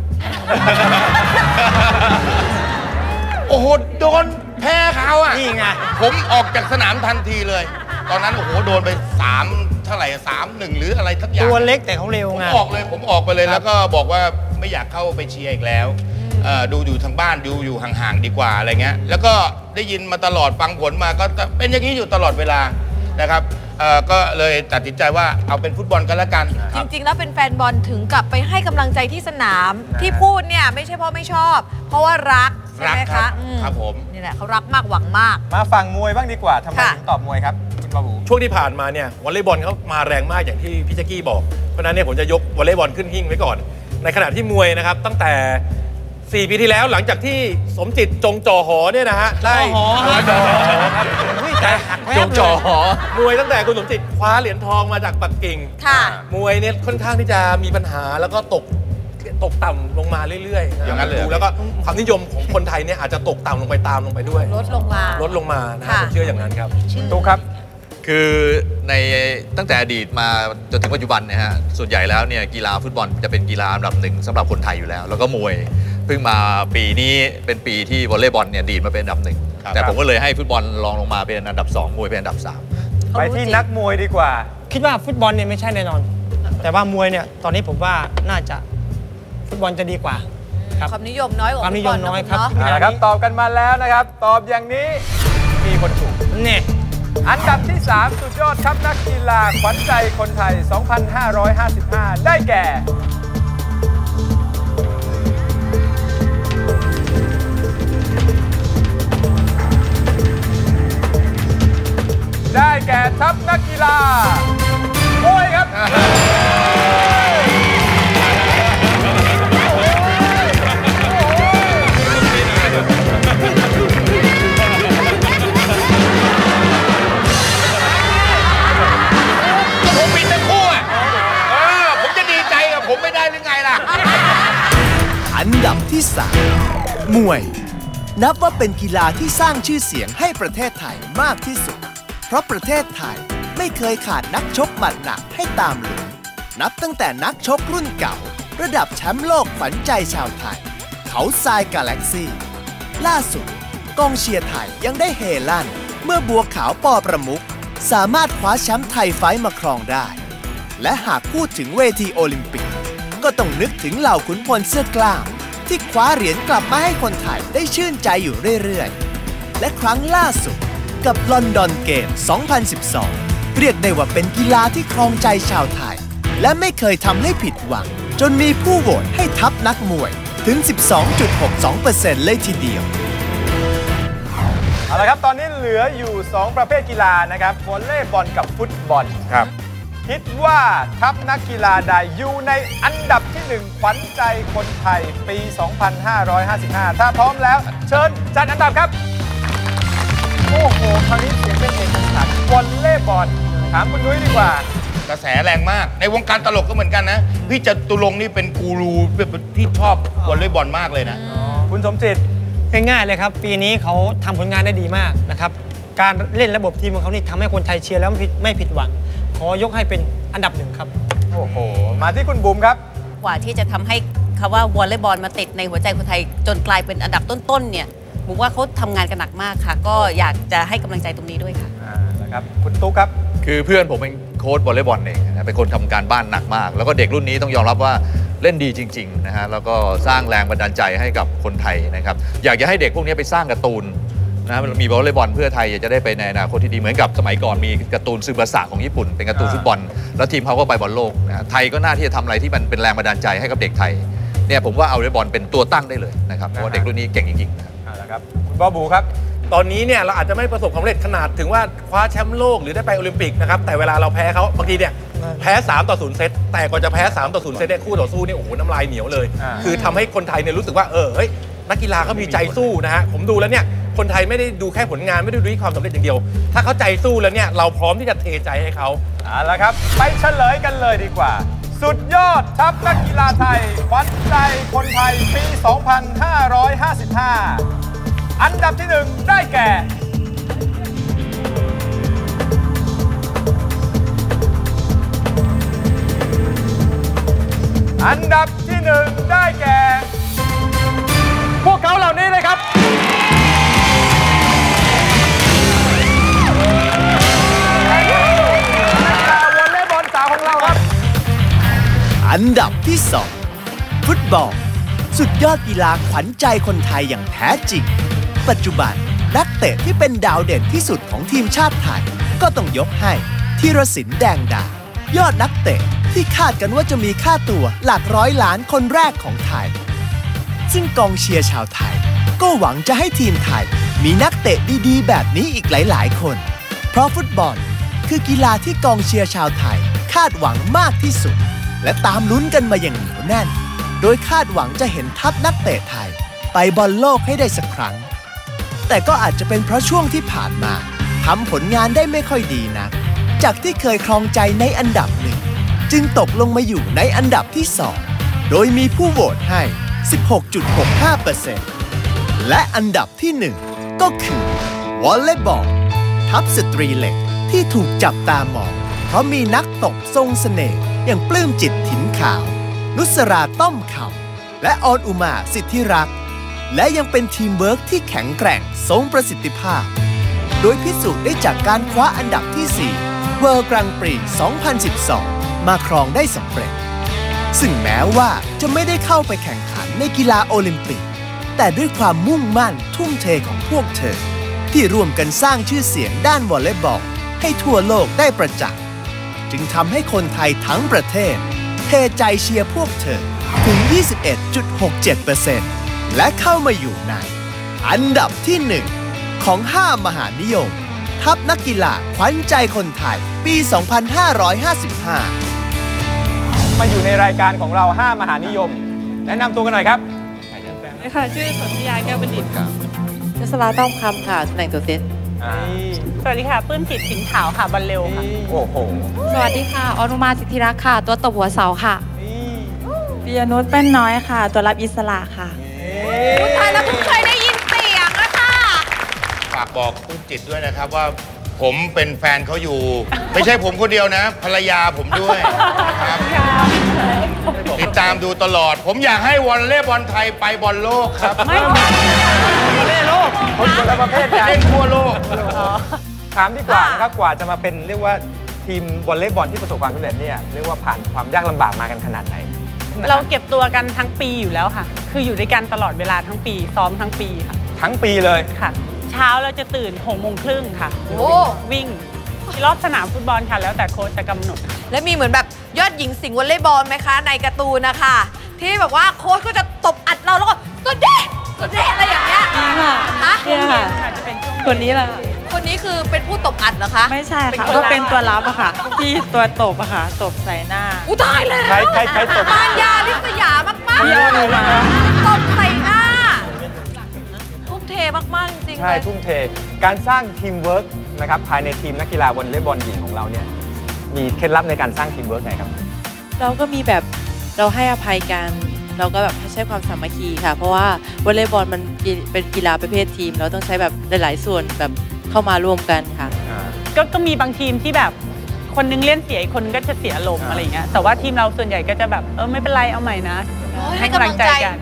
โอ้โหโดนแพ้เขาอ่ะนี่ไงผมออกจากสนามทันทีเลยตอนนั้นโอ้โหโดนไปสามเท่าไหร่สามหนึ่งหรืออะไรทักอย่างตัวเล็กแต่เขาเร็วไงผมออกเลยผมออกไปเลยแล้วก็บอกว่าไม่อยากเข้าไปเชียร์อีกแล้วดูอยู่ทางบ้านดูอยู่ห่างๆดีกว่าอะไรเงี้ยแล้วก็ได้ยินมาตลอดฟังผลมาก็เป็นอย่างนี้อยู่ตลอดเวลานะครับก็เลยตัดสินใจว่าเอาเป็นฟุตบอลกันละกันจริงๆแล้วเป็นแฟนบอลถึงกลับไปให้กำลังใจที่สนามที่พูดเนี่ยไม่ใช่เพราะไม่ชอบเพราะว่ารักใช่ไหมคะครับผมนี่แหละเขารักมากหวังมากมาฝั่งมวยบ้างดีกว่าทำไมถึงตอบมวยครับคุณบาบูช่วงที่ผ่านมาเนี่ยวอลเลย์บอลเขามาแรงมากอย่างที่พี่แจ๊กกี้บอกเพราะฉะนั้นเนี่ยผมจะยกวอลเลย์บอลขึ้นหิ้งไว้ก่อนในขณะที่มวยนะครับตั้งแต่สี่ปีที่แล้วหลังจากที่สมจิตจงจ่อหอเนี่ยนะฮะได้หอจ่อหอครับจงจ่อหอมวยตั้งแต่คุณสมจิตคว้าเหรียญทองมาจากปักกิ่งมวยเนี่ยค่อนข้างที่จะมีปัญหาแล้วก็ตกตกต่ำลงมาเรื่อยๆอย่างนั้นเลยดูแล้วก็ความนิยมของคนไทยเนี่ยอาจจะตกต่ำลงไปตามลงไปด้วยลดลงมาลดลงมานะผมเชื่ออย่างนั้นครับถูกครับคือในตั้งแต่อดีตมาจนถึงปัจจุบันเนี่ยฮะส่วนใหญ่แล้วเนี่ยกีฬาฟุตบอลจะเป็นกีฬาอันดับหนึ่งสำหรับคนไทยอยู่แล้วแล้วก็มวยเพิ่งมาปีนี้เป็นปีที่วอลเลย์บอลเนี่ยดีดมาเป็นอันดับหนึ่งแต่ผมก็เลยให้ฟุตบอลรองลงมาเป็นอันดับสองมวยเป็นอันดับสามไปที่นักมวยดีกว่าคิดว่าฟุตบอลเนี่ยไม่ใช่แน่นอนแต่ว่ามวยเนี่ยตอนนี้ผมว่าน่าจะฟุตบอลจะดีกว่าความนิยมน้อยกว่าความนิยมน้อยครับนะครับตอบกันมาแล้วนะครับตอบอย่างนี้มีคนถูกนี่อันดับที่สามสุดยอดครับนักกีฬาขวัญใจคนไทย สองพันห้าร้อยห้าสิบห้า ได้แก่ได้แก่ทัพนักกีฬามวยครับผมปิดทั้งคู่อ่ะผมจะดีใจกับผมไม่ได้หรือไงล่ะอันดับที่สามมวยนับว่าเป็นกีฬาที่สร้างชื่อเสียงให้ประเทศไทยมากที่สุดเพราะประเทศไทยไม่เคยขาดนักชกหมัดหนักให้ตามลุ้นนับตั้งแต่นักชกรุ่นเก่าระดับแชมป์โลกขวัญใจชาวไทยเขาทรายกาแล็กซี่ล่าสุดกองเชียร์ไทยยังได้เฮลั่นเมื่อบัวขาวปอประมุขสามารถคว้าแชมป์ไทยไฟท์มาครองได้และหากพูดถึงเวทีโอลิมปิกก็ต้องนึกถึงเหล่าขุนพลเสื้อกล้ามที่คว้าเหรียญกลับมาให้คนไทยได้ชื่นใจอยู่เรื่อยๆและครั้งล่าสุดกับลอนดอนเกม สองพันสิบสอง เรียกได้ว่าเป็นกีฬาที่ครองใจชาวไทยและไม่เคยทำให้ผิดหวังจนมีผู้โหวตให้ทัพนักมวยถึง สิบสองจุดหกสองเปอร์เซ็นต์ เลยทีเดียวเอาละครับตอนนี้เหลืออยู่สองประเภทกีฬานะครับวอลเลย์บอลกับฟุตบอลครับคิดว่าทัพนักกีฬาใดอยู่ในอันดับที่หนึ่งขวัญใจคนไทยปี สองพันห้าร้อยห้าสิบห้า ถ้าพร้อมแล้วเชิญจัดอันดับครับโอ้โหคราวนี้เสียงเป็นเอกฉันท์วอลเลย์บอลถามคุณนุ้ยดีกว่ากระแสแรงมากในวงการตลกก็เหมือนกันนะพี่จตุรงค์นี่เป็นกูรูที่ชอบวอลเลย์บอลมากเลยนะคุณสมจิตง่ายๆเลยครับปีนี้เขาทำผลงานได้ดีมากนะครับการเล่นระบบทีมของเขานี่ทำให้คนไทยเชียร์แล้วไม่ผิดหวังขอยกให้เป็นอันดับหนึ่งครับโอ้โหมาที่คุณบุ๋มครับกว่าที่จะทำให้คำว่าวอลเลย์บอลมาติดในหัวใจคนไทยจนกลายเป็นอันดับต้นๆเนี่ยบุ๋มว่าเขาทำงานกันหนักมากค่ะก็อยากจะให้กำลังใจตรงนี้ด้วยค่ะอ่านะครับคุณตุ๊กครับคือเพื่อนผมเป็นโค้ชวอลเลย์บอลเองนะเป็นคนทำการบ้านหนักมากแล้วก็เด็กรุ่นนี้ต้องยอมรับว่าเล่นดีจริงๆนะฮะแล้วก็สร้างแรงบันดาลใจให้กับคนไทยนะครับอยากจะให้เด็กพวกนี้ไปสร้างการ์ตูนนะมีวอลเลย์บอลเพื่อไทยจะได้ไปในอนาคตที่ดีเหมือนกับสมัยก่อนมีการ์ตูนซึบาสะของญี่ปุ่นเป็นการ์ตูนฟุตบอลแล้วทีมเขาก็ไปบอลโลกนะไทยก็น่าที่จะทำอะไรที่มันเป็นแรงบันดาลใจให้กับเด็กไทยเนี่ยผมว่าเอาวอลเลย์บอลเป็นตัวตั้งได้เลยนะครับเพราะว่าเด็กรุ่นนี้เก่งจริงๆนะครับคุณบอบูครับตอนนี้เนี่ยเราอาจจะไม่ประสบความสำเร็จขนาดถึงว่าคว้าแชมป์โลกหรือได้ไปโอลิมปิกนะครับแต่เวลาเราแพ้เขาบางทีเนี่ยแพ้สามต่อศูนย์เซตแต่ก่อนจะแพ้สามต่อศูนย์เซตเนี่ยคู่ต่อสู้นี่โอ้โหน้ำลายเหนียวเลยคือทำให้คนไทยเนี่ยรู้สึกว่าเออเฮ้ยนักกีฬาเขามีใจสู้นะฮะผมดูแล้วเนี่ยคนไทยไม่ได้ดูแค่ผลงานไม่ได้ดูที่ความสำเร็จอย่างเดียวถ้าเขาใจสู้แล้วเนี่ยเราพร้อมที่จะเทใจให้เขาเอาละครับไปเฉลยกันเลยดีกว่าสุดยอดทัพนักกีฬาไทยขวัญใจคนไทยปี สองพันห้าร้อยห้าสิบห้า อันดับที่หนึ่งได้แก่อันดับที่หนึ่งได้แก่พวกเขาเหล่านี้เลยครับนักกีฬาวอลเลย์บอลสาวของเราครับอันดับที่สองฟุตบอลสุดยอดกีฬาขวัญใจคนไทยอย่างแท้จริงปัจจุบันนักเตะที่เป็นดาวเด่นที่สุดของทีมชาติไทยก็ต้องยกให้ธีรศิลป์แดงดายอดนักเตะที่คาดกันว่าจะมีค่าตัวหลักร้อยล้านคนแรกของไทยซึ่งกองเชียร์ชาวไทยก็หวังจะให้ทีมไทยมีนักเตะดีๆแบบนี้อีกหลายๆคนเพราะฟุตบอลคือกีฬาที่กองเชียร์ชาวไทยคาดหวังมากที่สุดและตามลุ้นกันมาอย่างเหนียวแน่นโดยคาดหวังจะเห็นทัพนักเตะไทยไปบอลโลกให้ได้สักครั้งแต่ก็อาจจะเป็นเพราะช่วงที่ผ่านมาทำผลงานได้ไม่ค่อยดีนักจากที่เคยครองใจในอันดับหนึ่งจึงตกลงมาอยู่ในอันดับที่สองโดยมีผู้โหวตให้ สิบหกจุดหกห้าเปอร์เซ็นต์ และอันดับที่หนึ่งก็คือวอลเลย์บอลทัพสตรีเหล็กที่ถูกจับตามองเพราะมีนักตบทรงเสน่ห์อย่างปลื้มจิตถิ่นขาวนุสราต้อมคำและออนอุมาสิทธิรักษ์และยังเป็นทีมเวิร์กที่แข็งแกร่งทรงประสิทธิภาพโดยพิสูจน์ได้จากการคว้าอันดับที่สี่เวิลด์กรังปรี สองพันสิบสอง มาครองได้สำเร็จซึ่งแม้ว่าจะไม่ได้เข้าไปแข่งขันในกีฬาโอลิมปิกแต่ด้วยความมุ่งมั่นทุ่มเทของพวกเธอที่ร่วมกันสร้างชื่อเสียงด้านวอลเลย์บอลให้ทั่วโลกได้ประจักษ์จึงทำให้คนไทยทั้งประเทศเทใจเชียร์พวกเธอถึง ยี่สิบเอ็ดจุดหกเจ็ดเปอร์เซ็นต์ และเข้ามาอยู่ในอันดับที่หนึ่งของห้ามหานิยมทัพนักกีฬาขวัญใจคนไทยปี สองพันห้าร้อยห้าสิบห้ามาอยู่ในรายการของเราห้ามหานิยมแนะนำตัวกันหน่อยครับค่ะชื่อสนธยาแก้วบัณฑิตค่ะยศราต้อมคำค่ะตำแหน่งตัวเซตสวัสดีค่ะปื้มจิตสินขาวค่ะบอลเร็วค่ะโอ้โหสวัสดีค่ะอนุมาสิทธิรักษ์ค่ะตัวตบหัวเสาค่ะปิยนุชเป็นน้อยค่ะตัวรับอิสระค่ะผู้ชายแล้วเพิ่งเคยได้ยินเสียงอะค่ะฝากบอกปื้มจิตด้วยนะครับว่าผมเป็นแฟนเขาอยู่ไม่ใช่ผมคนเดียวนะภรรยาผมด้วยนะครับติดตามดูตลอดผมอยากให้วอลเลย์บอลไทยไปบอลโลกครับไม่วอลเลย์โลกคนคนละประเภทกันเล่นทั่วโลกถามดีกว่านะครับกว่าจะมาเป็นเรียกว่าทีมวอลเลย์บอลที่ประสบความสำเร็จเนี่ยเรียกว่าผ่านความยากลำบากมากันขนาดไหนเราเก็บตัวกันทั้งปีอยู่แล้วค่ะคืออยู่ด้วยกันตลอดเวลาทั้งปีซ้อมทั้งปีค่ะทั้งปีเลยค่ะเช้าเราจะตื่นหกโมงครึ่งค่ะวิ่งรอบสนามฟุตบอลค่ะแล้วแต่โค้ชจะกำหนดและมีเหมือนแบบยอดหญิงสิงห์วอลเลย์บอลไหมคะในการ์ตูนนะคะที่แบบว่าโค้ชก็จะตบอัดเราแล้วก็สุดเด็ดสุดเด็ดอะไรอย่างเงี้ยฮะเนี่ยค่ะคนนี้แหละคนนี้คือเป็นผู้ตบอัดเหรอคะไม่ใช่ค่ะก็เป็นตัวรับอะค่ะที่ตัวตบอะค่ะตบใส่หน้าอู้ตายเลยใครใครใครตบมารยาลิษยามากมากตบใส่หน้าทุ่มเทมากๆจริงๆใช่ทุ่มเทการสร้างทีมเวิร์กนะครับภายในทีมนักกีฬาวอลเลย์บอลหญิงของเราเนี่ยมีเคล็ดลับในการสร้างทีมเวิร์กไงครับเราก็มีแบบเราให้อภัยกันเราก็แบบใช้ความสามัคคีค่ะเพราะว่าวอลเลย์บอลมันเป็นกีฬาประเภททีมเราต้องใช้แบบหลายๆส่วนแบบเข้ามารวมกันค่ะก็ก็มีบางทีมที่แบบคนนึงเล่นเสียอีกคนนึงก็จะเสียลมอะไรอย่างเงี้ยแต่ว่าทีมเราส่วนใหญ่ก็จะแบบเออไม่เป็นไรเอาใหม่นะให้กำลังใจกัน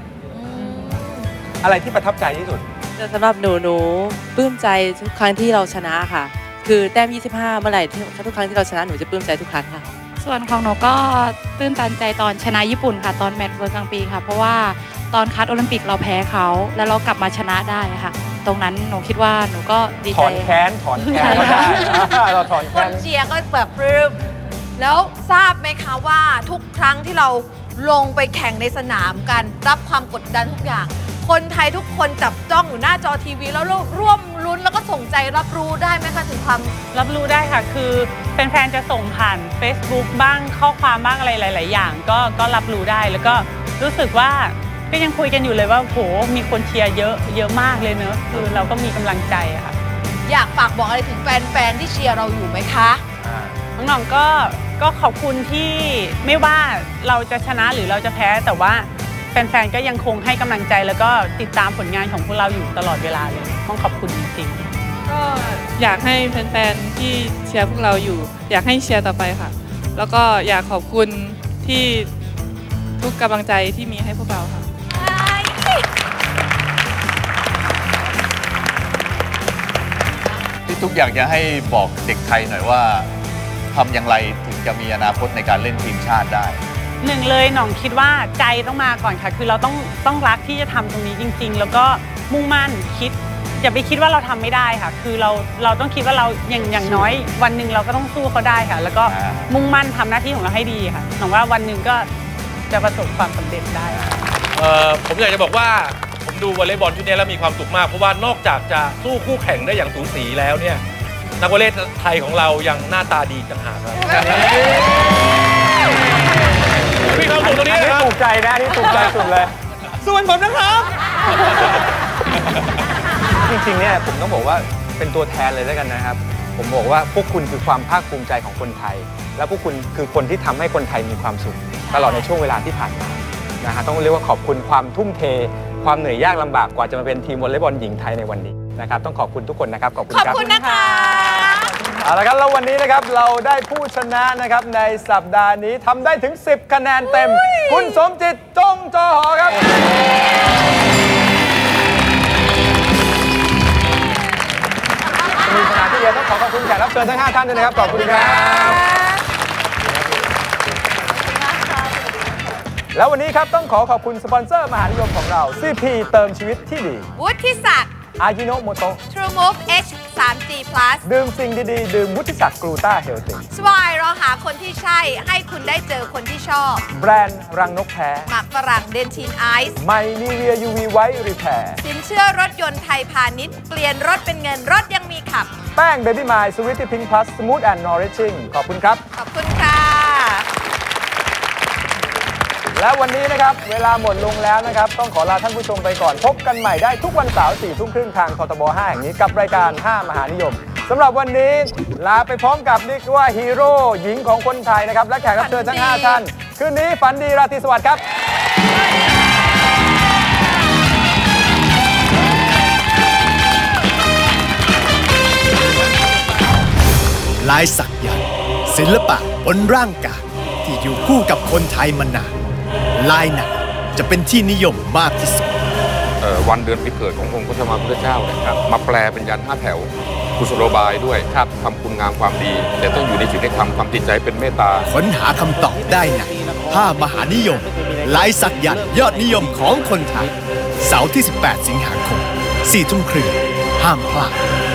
อะไรที่ประทับใจที่สุดสำหรับหนูหนูปลื้มใจทุกครั้งที่เราชนะค่ะคือแต้มยี่สิบห้าเมื่อไหร่ทุกครั้งที่เราชนะหนูจะปลื้มใจทุกครั้งค่ะส่วนของหนูก็ตื้นตันใจตอนชนะญี่ปุ่นค่ะตอนแมตช์เวิลด์กลางปีค่ะเพราะว่าตอนคัดโอลิมปิกเราแพ้เขาแล้วเรากลับมาชนะได้ค่ะตรงนั้นหนูคิดว่าหนูก็ดีใจถอนแค้นถอนแค้นก็ได้เราถอนแค้นคนเชียร์ก็แบบปลื้มแล้วทราบไหมคะว่าทุกครั้งที่เราลงไปแข่งในสนามกันรับความกดดันทุกอย่างคนไทยทุกคนจับจ้องอยู่หน้าจอทีวีแล้วร่วมลุ้นแล้วก็ส่งใจรับรู้ได้ไหมคะถึงความรับรู้ได้ค่ะคือแฟนๆจะส่งผ่าน Facebook บ้างข้อความบ้างอะไรหลายๆอย่างก็ก็รับรู้ได้แล้วก็รู้สึกว่าก็ยังคุยกันอยู่เลยว่าโหมีคนเชียร์เยอะเยอะมากเลยเนอะคือเราก็มีกำลังใจอะค่ะอยากฝากบอกอะไรถึงแฟนๆที่เชียร์เราอยู่ไหมคะน้องๆก็ก็ขอบคุณที่ไม่ว่าเราจะชนะหรือเราจะแพ้แต่ว่าแฟนๆก็ยังคงให้กำลังใจแล้วก็ติดตามผลงานของพวกเราอยู่ตลอดเวลาเลยต้องขอบคุณจริงๆก็อยากให้แฟนๆที่เชียร์พวกเราอยู่อยากให้เชียร์ต่อไปค่ะแล้วก็อยากขอบคุณที่ทุกกำลังใจที่มีให้พวกเราค่ะพี่ตุ๊กอยากจะให้บอกเด็กไทยหน่อยว่าทำอย่างไรถึงจะมีอนาคตในการเล่นทีมชาติได้หนึ่งเลยหน่องคิดว่าใจต้องมาก่อนค่ะคือเราต้องต้องรักที่จะทำตรงนี้จริงๆแล้วก็มุ่งมั่นคิดอย่าไปคิดว่าเราทำไม่ได้ค่ะคือเราเราต้องคิดว่าเราอย่างอย่างน้อยวันหนึ่งเราก็ต้องสู้เขาได้ค่ะแล้วก็มุ่งมั่นทำหน้าที่ของเราให้ดีค่ะหน่องว่าวันหนึ่งก็จะประสบความสำเร็จได้เอ่อผมอยากจะบอกว่าผมดูวอลเลย์บอลชุดนี้แล้วมีความสุขมากเพราะว่านอกจากจะสู้คู่แข่งได้อย่างสูสีแล้วเนี่ยนักวอลเลย์ไทยของเรายังหน้าตาดีต่างหากครับพี่เขาถูกตรงนี้นะครับถูกใจนะนี่ถูกใจสุดเลยส่วนผมนะครับจริงๆเนี่ยผมต้องบอกว่าเป็นตัวแทนเลยแล้วกันนะครับผมบอกว่าพวกคุณคือความภาคภูมิใจของคนไทยและพวกคุณคือคนที่ทำให้คนไทยมีความสุขตลอดในช่วงเวลาที่ผ่านมานะฮะต้องเรียกว่าขอบคุณความทุ่มเทความเหนื่อยยากลำบากกว่าจะมาเป็นทีมวอลเลย์บอลหญิงไทยในวันนี้นะครับต้องขอบคุณทุกคนนะครับขอบคุณครับขอบคุณนะคะเอาละครับแล้ววันนี้นะครับเราได้ผู้ชนะนะครับในสัปดาห์นี้ทำได้ถึงสิบคะแนนเต็มคุณสมจิตจงจอหอครับมีขนาดที่เดียวต้องขอขอบคุณแขกรับเชิญทั้งห้าท่านด้วยนะครับขอบคุณครับแล้ววันนี้ครับต้องขอขอบคุณสปอนเซอร์มหานิยมของเรา ซี พี เติมชีวิตที่ดีวุฒิศักดิ์อายิโนโมโตะ True Move H ทรี จี Plus ดื่มสิ่งดีๆดื่มวุฒิศักดิ์กลูต้าเฮลติสวายเราหาคนที่ใช่ให้คุณได้เจอคนที่ชอบแบรนด์รังนกแท้หมักฝรั่งเดนทินไอซ์ไมนีเวีย ยู วี ไวท์รีแพร์สินเชื่อรถยนต์ไทยพาณิชย์เปลี่ยนรถเป็นเงินรถยังมีขับแป้งเบบี้มายสวิตตี้พิงค์พลัสสมูทแอนด์นอริชิ่งขอบคุณครับขอบคุณค่ะและวันนี้นะครับเวลาหมดลงแล้วนะครับต้องขอลาท่านผู้ชมไปก่อนพบกันใหม่ได้ทุกวันเสาร์สี่ทุ่มครึ่งทางคทบห้าแห่งนี้กับรายการห้ามหานิยมสำหรับวันนี้ลาไปพร้อมกับนี่ว่าฮีโร่หญิงของคนไทยนะครับและแขกรับเชิญทั้งห้าท่านคืนนี้ฝันดีราตรีสวัสดิ์ครับลายสักยันต์ศิลปะบนร่างกายที่อยู่คู่กับคนไทยมานานลายไหนจะเป็นที่นิยมมากที่สุดวันเดือนปีเกิดขององค์พระสัมมาสัมพุทธเจ้าเนี่ยครับมาแปลเป็นยันห้าแถวกุศโลบายด้วยครับทำคุณงามความดีแต่ต้องอยู่ในศีลธรรมความติดใจเป็นเมตตาค้นหาคำตอบได้ในห้ามหานิยมลายสักยันต์ยอดนิยมของคนไทยเสาร์ที่สิบแปดสิงหาคมสี่ทุ่มครึ่งห้ามพลาด